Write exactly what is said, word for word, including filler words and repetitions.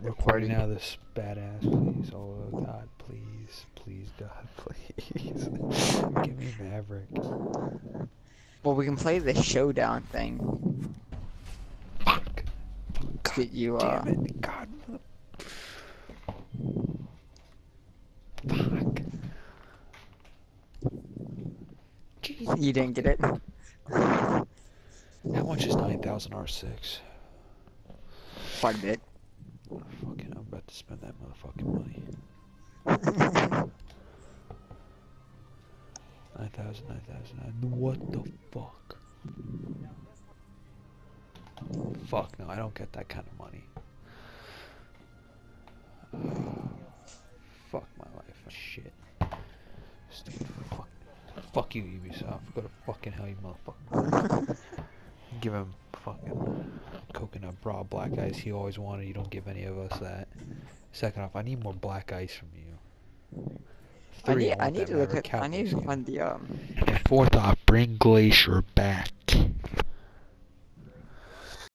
recording now this badass, please. Oh God, please, please, God, please. Give me Maverick. Well, we can play the showdown thing. Fuck. God Get you, uh... damn it. God. Fuck. Jesus. You didn't get it? How much is nine thousand R six? Quite a bit. Oh, fucking, I'm about to spend that motherfucking money. nine thousand, nine thousand. What the fuck? Fuck no, I don't get that kind of money. Fuck my life. Shit. Stupid fuck. Fuck you, Ubisoft. Go to fucking hell, you motherfucker. Give him fucking coconut bra black ice he always wanted. You don't give any of us that. Second off, I need more black ice from you. Three, I need, I, I need to look at, I need to skin. find the, um... And fourth off, bring Glacier back.